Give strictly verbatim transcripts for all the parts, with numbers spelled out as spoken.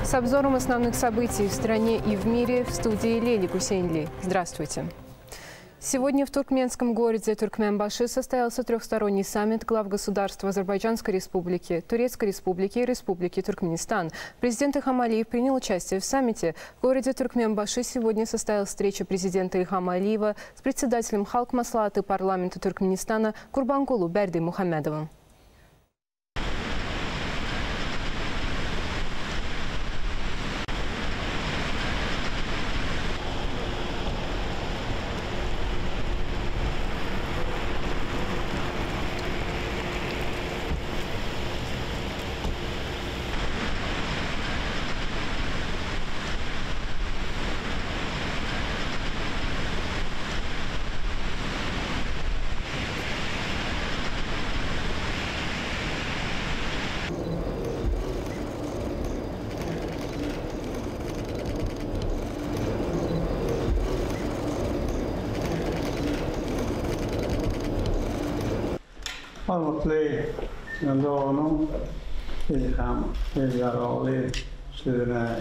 С обзором основных событий в стране и в мире в студии Лели Гусейнли. Здравствуйте. Сегодня в туркменском городе Туркменбаши состоялся трехсторонний саммит глав государств Азербайджанской республики, Турецкой республики и Республики Туркменистан. Президент Ильхам Алиев принял участие в саммите. В городе Туркменбаши сегодня состоялась встреча президента Ильхама Алиева с председателем Халк Маслихаты парламента Туркменистана Гурбангулу Бердимухамедовым. Almatlı yandoğunun ilham, ilgaroli, sürüne,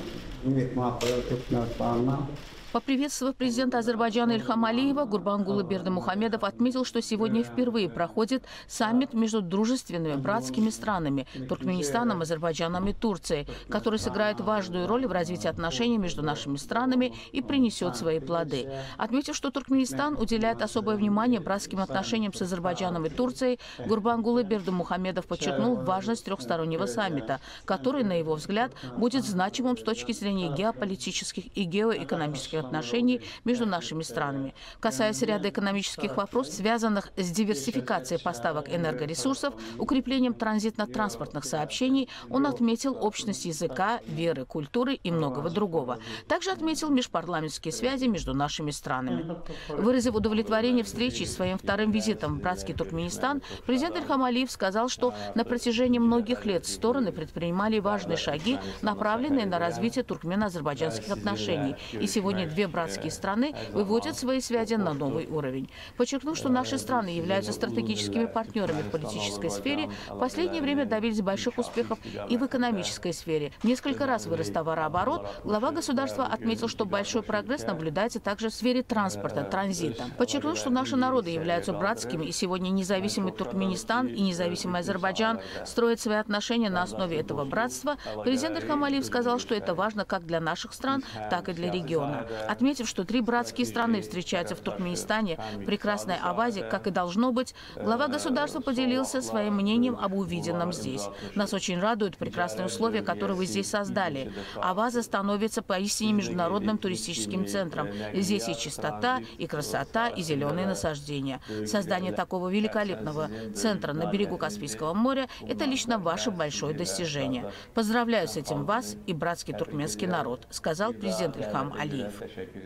yıkmakla tutmaklarına. Поприветствовав президента Азербайджана Ильхама Алиева, Гурбангулы Бердимухамедов отметил, что сегодня впервые проходит саммит между дружественными братскими странами – Туркменистаном, Азербайджаном и Турцией, который сыграет важную роль в развитии отношений между нашими странами и принесет свои плоды. Отметив, что Туркменистан уделяет особое внимание братским отношениям с Азербайджаном и Турцией, Гурбангулы Бердимухамедов подчеркнул важность трехстороннего саммита, который, на его взгляд, будет значимым с точки зрения геополитических и геоэкономических отношений между нашими странами. Касаясь ряда экономических вопросов, связанных с диверсификацией поставок энергоресурсов, укреплением транзитно-транспортных сообщений, он отметил общность языка, веры, культуры и многого другого. Также отметил межпарламентские связи между нашими странами. Выразив удовлетворение встречи с своим вторым визитом в братский Туркменистан, президент Ильхам Алиев сказал, что на протяжении многих лет стороны предпринимали важные шаги, направленные на развитие туркмено-азербайджанских отношений. И сегодня две братские страны выводят свои связи на новый уровень. Подчеркнув, что наши страны являются стратегическими партнерами в политической сфере, в последнее время добились больших успехов и в экономической сфере. Несколько раз вырос товарооборот. Глава государства отметил, что большой прогресс наблюдается также в сфере транспорта, транзита. Подчеркнув, что наши народы являются братскими, и сегодня независимый Туркменистан и независимый Азербайджан строят свои отношения на основе этого братства, президент Ильхам Алиев сказал, что это важно как для наших стран, так и для региона. Отметив, что три братские страны встречаются в Туркменистане, прекрасной Авазе, как и должно быть, глава государства поделился своим мнением об увиденном здесь. Нас очень радуют прекрасные условия, которые вы здесь создали. Аваза становится поистине международным туристическим центром. Здесь и чистота, и красота, и зеленые насаждения. Создание такого великолепного центра на берегу Каспийского моря – это лично ваше большое достижение. Поздравляю с этим вас и братский туркменский народ, сказал президент Ильхам Алиев.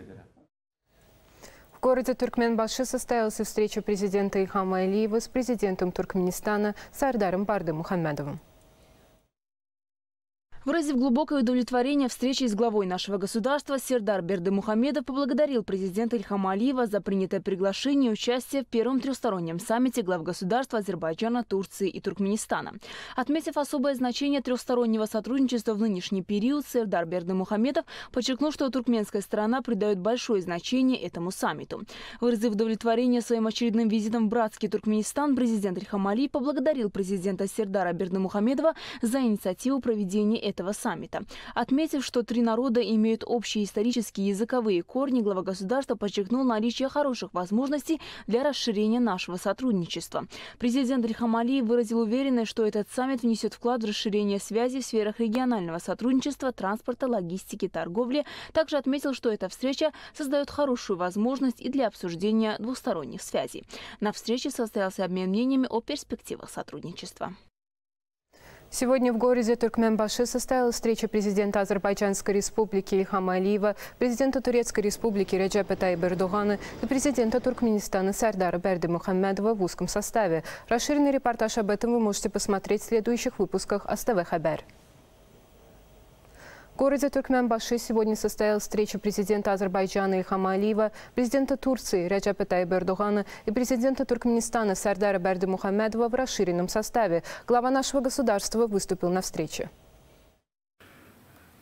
В городе Туркменбаши состоялась встреча президента Ильхама Алиева с президентом Туркменистана Сардаром Бердимухамедовым. Выразив глубокое удовлетворение встречи с главой нашего государства, Сердар Бердимухамедов поблагодарил президента Ильхама Алиева за принятое приглашение и участие в первом трехстороннем саммите глав государств Азербайджана, Турции и Туркменистана. Отметив особое значение трехстороннего сотрудничества в нынешний период, Сердар Бердимухамедов подчеркнул, что туркменская сторона придает большое значение этому саммиту. Выразив удовлетворение своим очередным визитом в братский Туркменистан, президент Ильхам Алиев поблагодарил президента Сердара Бердимухамедова за инициативу проведения этого саммита. Отметив, что три народа имеют общие исторические и языковые корни, глава государства подчеркнул наличие хороших возможностей для расширения нашего сотрудничества. Президент Ильхам Алиев выразил уверенность, что этот саммит внесет вклад в расширение связей в сферах регионального сотрудничества, транспорта, логистики, торговли. Также отметил, что эта встреча создает хорошую возможность и для обсуждения двусторонних связей. На встрече состоялся обмен мнениями о перспективах сотрудничества. Сегодня в городе Туркменбаши состоялась встреча президента Азербайджанской республики Ильхама Алиева, президента Турецкой республики Реджепа Тайипа Эрдогана и президента Туркменистана Сардара Бердимухамедова в узком составе. Расширенный репортаж об этом вы можете посмотреть в следующих выпусках АСТВ Хабар. В городе Туркменбаши сегодня состоялась встреча президента Азербайджана Ильхама Алиева, президента Турции Реджепа Тайипа Эрдогана и президента Туркменистана Сардара Бердимухамедова в расширенном составе. Глава нашего государства выступил на встрече.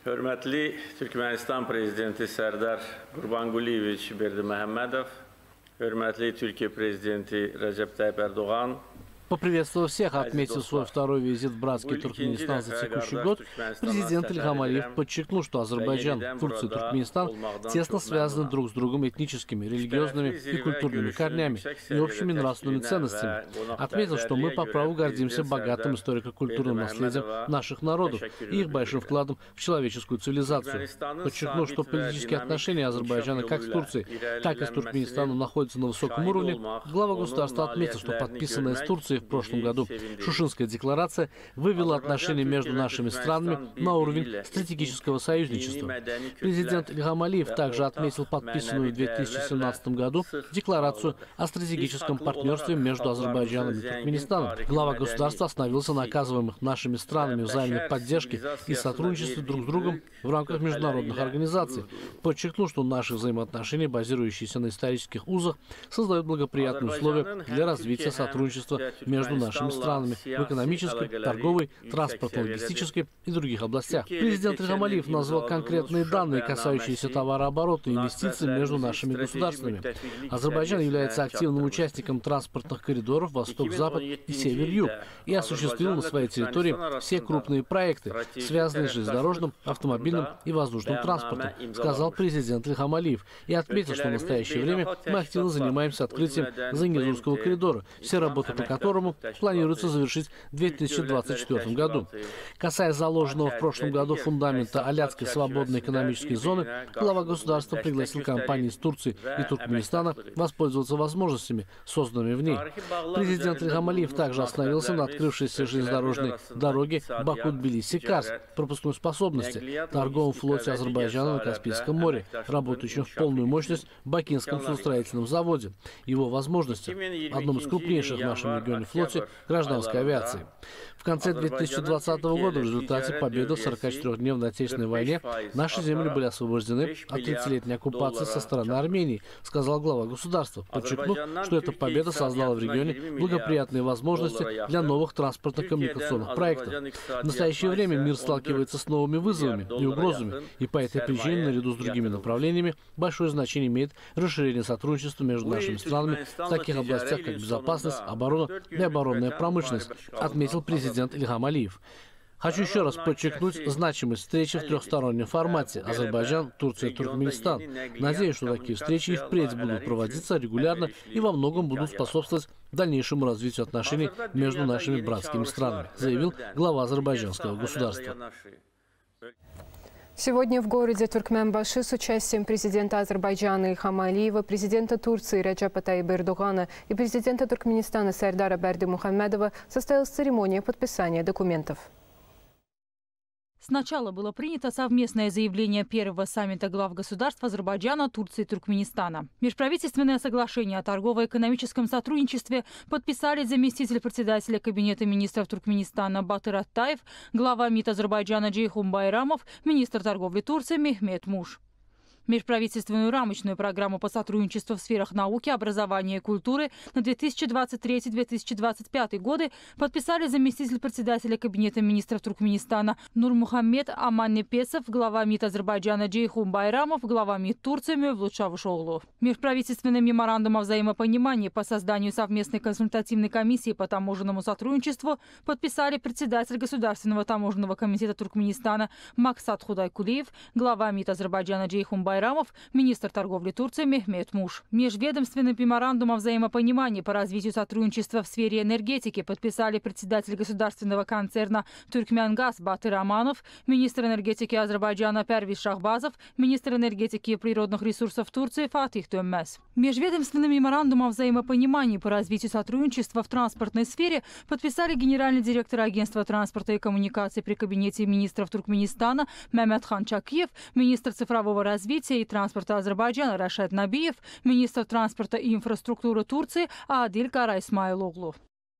Hürmetli Türkmenistan Prezidenti Serdar Gurbangulievich Berdimuhamedov, hürmetli Türkiye Prezidenti Recep Tayyip Erdoğan. Поприветствовав всех, отметив свой второй визит в братский Туркменистан за текущий год, президент Ильхам Алиев подчеркнул, что Азербайджан, Турция и Туркменистан тесно связаны друг с другом этническими, религиозными и культурными корнями и общими нравственными ценностями. Отметил, что мы по праву гордимся богатым историко-культурным наследием наших народов и их большим вкладом в человеческую цивилизацию. Подчеркнул, что политические отношения Азербайджана как с Турцией, так и с Туркменистаном находятся на высоком уровне. Глава государства отметил, что подписанная с Турцией в прошлом году Шушинская декларация вывела отношения между нашими странами на уровень стратегического союзничества. Президент Ильхам Алиев также отметил подписанную в две тысячи семнадцатом году декларацию о стратегическом партнерстве между Азербайджаном и Туркменистаном. Глава государства остановился на оказываемых нашими странами взаимной поддержке и сотрудничестве друг с другом в рамках международных организаций. Подчеркнул, что наши взаимоотношения, базирующиеся на исторических узах, создают благоприятные условия для развития сотрудничества между нашими странами в экономической, торговой, транспортно-логистической и других областях. Президент Ильхам Алиев назвал конкретные данные, касающиеся товарооборота и инвестиций между нашими государствами. Азербайджан является активным участником транспортных коридоров Восток-Запад и Север-Юг и осуществил на своей территории все крупные проекты, связанные с железнодорожным, автомобильным и воздушным транспортом, сказал президент Ильхам Алиев, и отметил, что в настоящее время мы активно занимаемся открытием Зангезурского коридора, все работы по которому планируется завершить в две тысячи двадцать четвёртом году. Касаясь заложенного в прошлом году фундамента Аляцкой свободной экономической зоны, глава государства пригласил компании из Турции и Туркменистана воспользоваться возможностями, созданными в ней. Президент Ильхам Алиев также остановился на открывшейся железнодорожной дороге Баку-Тбилиси-Карс, пропускной способности, торговом флоте Азербайджана на Каспийском море, работающем в полную мощность в Бакинском судостроительном заводе, его возможности, одном из крупнейших в нашем регионе флоте гражданской авиации. В конце две тысячи двадцатого года в результате победы в сорокачетырёхдневной Отечественной войне наши земли были освобождены от тридцатилетней оккупации со стороны Армении, сказал глава государства, подчеркнув, что эта победа создала в регионе благоприятные возможности для новых транспортных коммуникационных проектов. В настоящее время мир сталкивается с новыми вызовами и угрозами, и по этой причине, наряду с другими направлениями, большое значение имеет расширение сотрудничества между нашими странами в таких областях, как безопасность, оборона и оборонная промышленность, отметил президент Ильхам Алиев. Хочу еще раз подчеркнуть значимость встречи в трехстороннем формате Азербайджан, Турция, Туркменистан. Надеюсь, что такие встречи и впредь будут проводиться регулярно и во многом будут способствовать дальнейшему развитию отношений между нашими братскими странами, заявил глава азербайджанского государства. Сегодня в городе Туркменбаши с участием президента Азербайджана Ильхама Алиева, президента Турции Реджепа Тайипа Эрдогана и президента Туркменистана Сердара Бердимухамедова состоялась церемония подписания документов. Сначала было принято совместное заявление первого саммита глав государств Азербайджана, Турции и Туркменистана. Межправительственное соглашение о торгово-экономическом сотрудничестве подписали заместитель председателя Кабинета министров Туркменистана Батыр Аттаев, глава МИД Азербайджана Джейхун Байрамов, министр торговли Турции Мехмет Муш. Межправительственную рамочную программу по сотрудничеству в сферах науки, образования и культуры на две тысячи двадцать третий — две тысячи двадцать пятый годы подписали заместитель председателя Кабинета министров Туркменистана Нурмухаммед Аманнепесов, глава МИД Азербайджана Джейхун Байрамов, глава МИД Турции Мевлут Чавушоглу. Межправительственный меморандум о взаимопонимании по созданию совместной консультативной комиссии по таможенному сотрудничеству подписали председатель Государственного таможенного комитета Туркменистана Максат Худайкулиев, глава МИД Азербайджана Джейхун Байрамов, Байрамов, министр торговли Турции Мехмет Муш. Межведомственный меморандум о взаимопонимании по развитию сотрудничества в сфере энергетики подписали председатель государственного концерна Туркменгаз Батыр Аманов, министр энергетики Азербайджана Первис Шахбазов, министр энергетики и природных ресурсов Турции Фатих Дönmez. Межведомственный меморандум о взаимопонимании по развитию сотрудничества в транспортной сфере подписали генеральный директор агентства транспорта и коммуникаций при Кабинете министров Туркменистана Меметхан Чакиев, министр цифрового развития и транспорта Азербайджана Рашид Набиев, министр транспорта и инфраструктуры Турции Адиль Караисмайлоглу.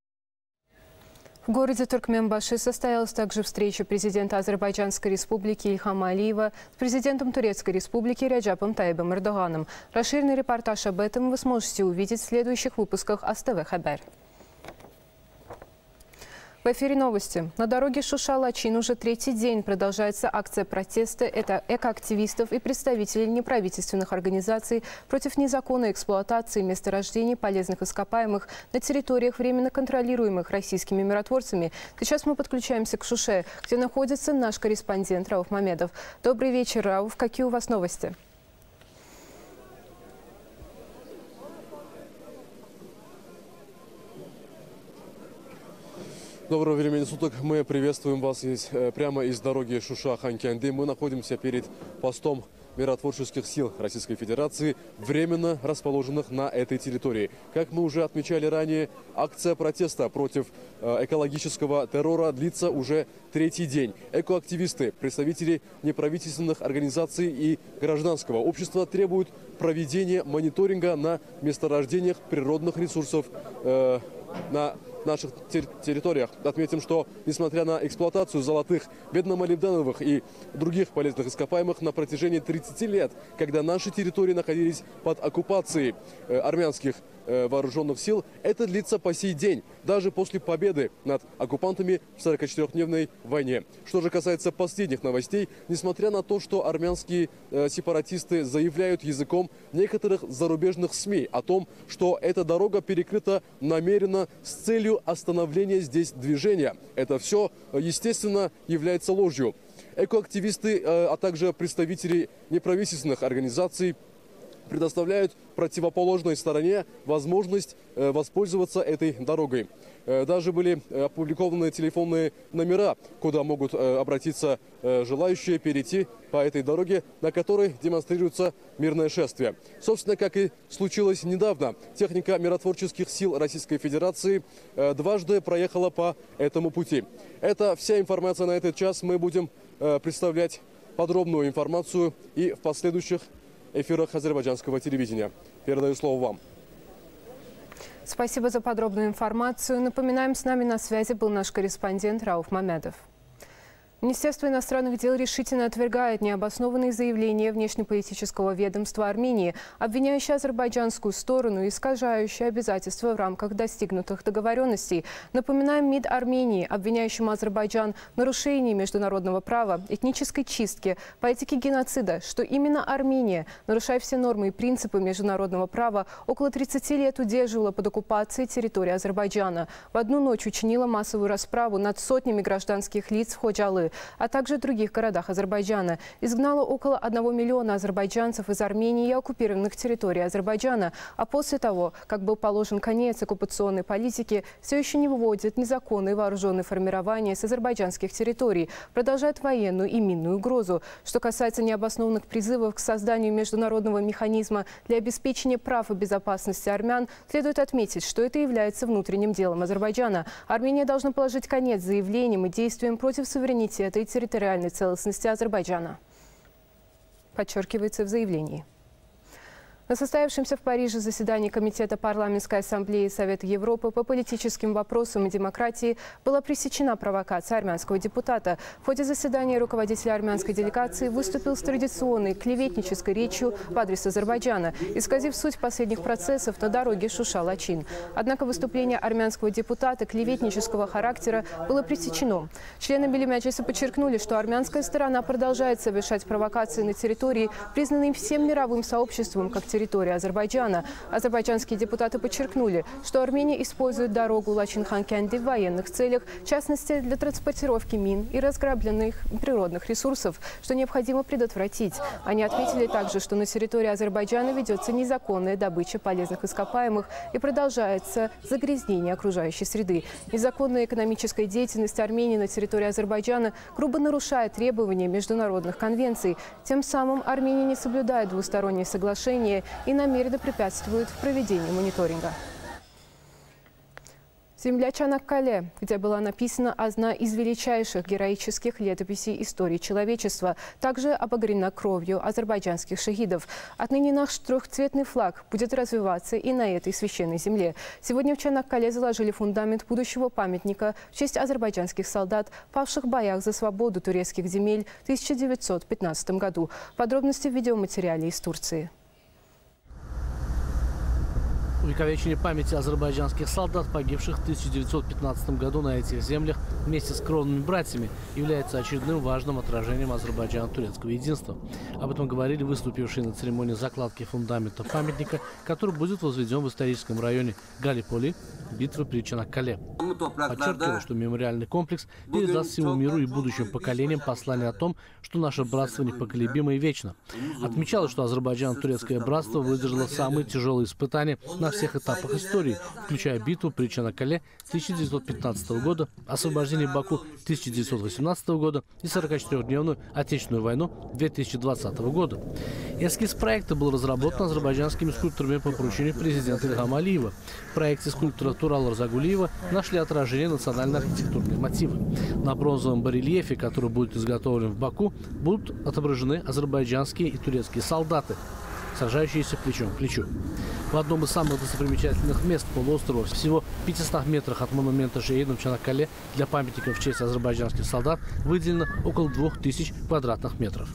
В городе Туркменбаши состоялась также встреча президента Азербайджанской республики Ильхама Алиева с президентом Турецкой республики Реджепом Тайипом Эрдоганом. Расширенный репортаж об этом вы сможете увидеть в следующих выпусках АСТВ Хабар. В эфире новости. На дороге Шуша-Лачин уже третий день продолжается акция протеста. Это экоактивистов и представителей неправительственных организаций против незаконной эксплуатации месторождений полезных ископаемых на территориях, временно контролируемых российскими миротворцами. Сейчас мы подключаемся к Шуше, где находится наш корреспондент Рауф Мамедов. Добрый вечер, Рауф. Какие у вас новости? Доброго времени суток. Мы приветствуем вас из, прямо из дороги Шуша-Ханкянди. Мы находимся перед постом миротворческих сил Российской Федерации, временно расположенных на этой территории. Как мы уже отмечали ранее, акция протеста против экологического террора длится уже третий день. Экоактивисты, представители неправительственных организаций и гражданского общества требуют проведения мониторинга на месторождениях природных ресурсов э, на наших территориях. Отметим, что несмотря на эксплуатацию золотых, медно-молибденовых и других полезных ископаемых на протяжении тридцати лет, когда наши территории находились под оккупацией э, армянских э, вооруженных сил, это длится по сей день, даже после победы над оккупантами в сорокачетырёхдневной войне. Что же касается последних новостей, несмотря на то, что армянские э, сепаратисты заявляют языком некоторых зарубежных СМИ о том, что эта дорога перекрыта намеренно с целью остановления здесь движения. Это все, естественно, является ложью. Экоактивисты, а также представители неправительственных организаций предоставляют противоположной стороне возможность воспользоваться этой дорогой. Даже были опубликованы телефонные номера, куда могут обратиться желающие перейти по этой дороге, на которой демонстрируется мирное шествие. Собственно, как и случилось недавно, техника миротворческих сил Российской Федерации дважды проехала по этому пути. Это вся информация на этот час. Мы будем представлять подробную информацию и в последующих эфирах азербайджанского телевидения. Передаю слово вам. Спасибо за подробную информацию. Напоминаем, с нами на связи был наш корреспондент Рауф Мамедов. Министерство иностранных дел решительно отвергает необоснованные заявления внешнеполитического ведомства Армении, обвиняющие азербайджанскую сторону и искажающие обязательства в рамках достигнутых договоренностей. Напоминаем, МИД Армении, обвиняющему Азербайджан в нарушении международного права, этнической чистки, политики геноцида, что именно Армения, нарушая все нормы и принципы международного права, около тридцати лет удерживала под оккупацией территории Азербайджана. В одну ночь учинила массовую расправу над сотнями гражданских лиц в Ходжалы, а также в других городах Азербайджана. Изгнала около одного миллиона азербайджанцев из Армении и оккупированных территорий Азербайджана. А после того, как был положен конец оккупационной политике, все еще не выводит незаконные вооруженные формирования с азербайджанских территорий, продолжает военную и минную угрозу. Что касается необоснованных призывов к созданию международного механизма для обеспечения прав и безопасности армян, следует отметить, что это является внутренним делом Азербайджана. Армения должна положить конец заявлениям и действиям против суверенитета и территориальной целостности Азербайджана, подчеркивается в заявлении. На состоявшемся в Париже заседании Комитета парламентской ассамблеи Совета Европы по политическим вопросам и демократии была пресечена провокация армянского депутата. В ходе заседания руководитель армянской делегации выступил с традиционной клеветнической речью в адрес Азербайджана, исказив суть последних процессов на дороге Шуша-Лачин. Однако выступление армянского депутата клеветнического характера было пресечено. Члены Белимяджлиса подчеркнули, что армянская сторона продолжает совершать провокации на территории, признанной всем мировым сообществом как территория Азербайджана. Азербайджанские депутаты подчеркнули, что Армения использует дорогу Лачин-Ханкянди в военных целях, в частности для транспортировки мин и разграбленных природных ресурсов, что необходимо предотвратить. Они отметили также, что на территории Азербайджана ведется незаконная добыча полезных ископаемых и продолжается загрязнение окружающей среды. Незаконная экономическая деятельность Армении на территории Азербайджана грубо нарушает требования международных конвенций. Тем самым Армения не соблюдает двусторонние соглашения и намеренно препятствует проведению мониторинга. Земля Чанаккале, где была написана одна из величайших героических летописей истории человечества, также обогрена кровью азербайджанских шахидов. Отныне наш трехцветный флаг будет развиваться и на этой священной земле. Сегодня в Чанаккале заложили фундамент будущего памятника в честь азербайджанских солдат, павших в боях за свободу турецких земель в тысяча девятьсот пятнадцатом году. Подробности в видеоматериале из Турции. увековечение памяти азербайджанских солдат, погибших в тысяча девятьсот пятнадцатом году на этих землях вместе с кровными братьями, является очередным важным отражением азербайджано-турецкого единства. Об этом говорили выступившие на церемонии закладки фундамента памятника, который будет возведен в историческом районе Галиполи, битвы при Чанаккале. Подчеркиваю, что мемориальный комплекс передаст всему миру и будущим поколениям послание о том, что наше братство непоколебимо и вечно. Отмечалось, что азербайджано-турецкое братство выдержало самые тяжелые испытания на всех этапах истории, включая битву при Чанаккале тысяча девятьсот пятнадцатого года, освобождение Баку тысяча девятьсот восемнадцатого года и сорокачетырёхдневную Отечественную войну две тысячи двадцатого года. Эскиз проекта был разработан азербайджанскими скульпторами по поручению президента Ильхама Алиева. В проекте скульптора Турала Разагулиева нашли отражение национально-архитектурные мотивы. На бронзовом барельефе, который будет изготовлен в Баку, будут отображены азербайджанские и турецкие солдаты, сражающиеся плечом к плечу. В одном из самых достопримечательных мест полуострова, всего в пятистах метрах от монумента шеидам Чанаккале, для памятников в честь азербайджанских солдат выделено около двух тысяч квадратных метров.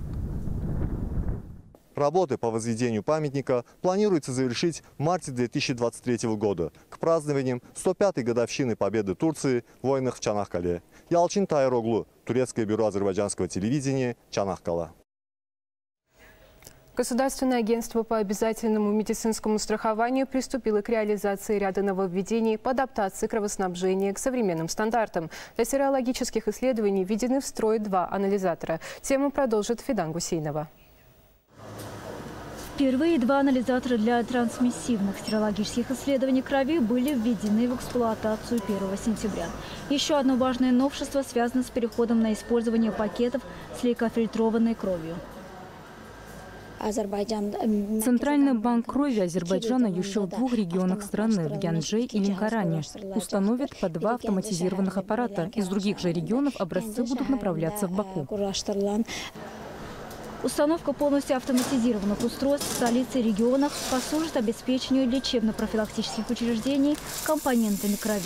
Работы по возведению памятника планируется завершить в марте две тысячи двадцать третьего года к празднованиям сто пятой годовщины победы Турции в войнах в Чанаккале. Ялчин Тайроглу, Турецкое бюро азербайджанского телевидения, Чанаккала. Государственное агентство по обязательному медицинскому страхованию приступило к реализации ряда нововведений по адаптации кровоснабжения к современным стандартам. Для серологических исследований введены в строй два анализатора. Тему продолжит Фидан Гусейнова. Впервые два анализатора для трансмиссивных серологических исследований крови были введены в эксплуатацию первого сентября. Еще одно важное новшество связано с переходом на использование пакетов с лейкофильтрованной кровью. Центральный банк крови Азербайджана еще в двух регионах страны, в Гянджи и Ленкоране, установит по два автоматизированных аппарата. Из других же регионов образцы будут направляться в Баку. Установка полностью автоматизированных устройств в столице и регионах послужит обеспечению лечебно-профилактических учреждений компонентами крови.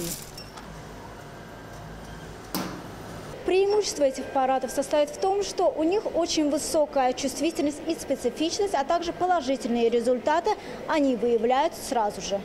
Преимущество этих аппаратов состоит в том, что у них очень высокая чувствительность и специфичность, а также положительные результаты они выявляют сразу же.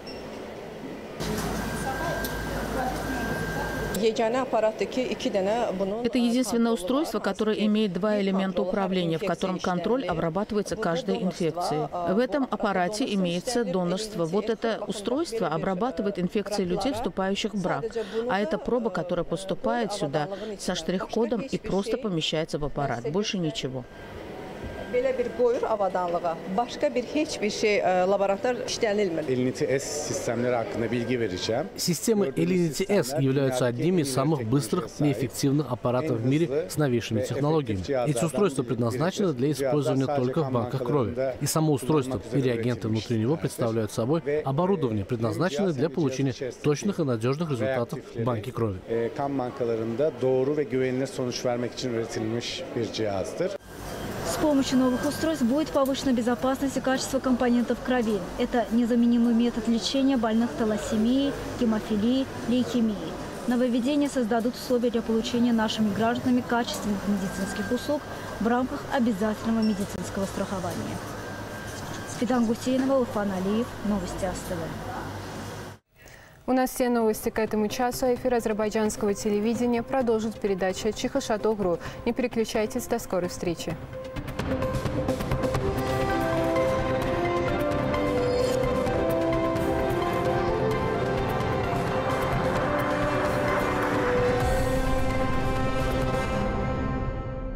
Это единственное устройство, которое имеет два элемента управления, в котором контроль обрабатывается каждой инфекцией. В этом аппарате имеется донорство. Вот это устройство обрабатывает инфекции людей, вступающих в брак. А это проба, которая поступает сюда со штрих-кодом и просто помещается в аппарат. Больше ничего. Belə bir qoyur avadanlığa. Başka bir heç bir şey laborator işlənilmir. Elinity S системleri hakkında bilgi vereceğim. Системы Elinity S являются одними из самых быстрых и эффективных аппаратов в мире с новейшими технологиями. Эти устройства предназначены для использования только в банках крови. И само устройство и реагенты внутри него представляют собой оборудование, предназначенное для получения точных и надежных результатов в банке крови. Kan bankalarında doğru ve güvenilir sonuç vermek için üretilmiş bir cihazdır. С помощью новых устройств будет повышена безопасность и качество компонентов крови. Это незаменимый метод лечения больных талассемией, гемофилией, лейкемией. Нововведения создадут условия для получения нашими гражданами качественных медицинских услуг в рамках обязательного медицинского страхования. Фидан Гусейнова, Урфан Алиев, новости АСТВ. У нас все новости к этому часу. Эфир азербайджанского телевидения продолжит передача «Чихашат Огру». Не переключайтесь, до скорой встречи.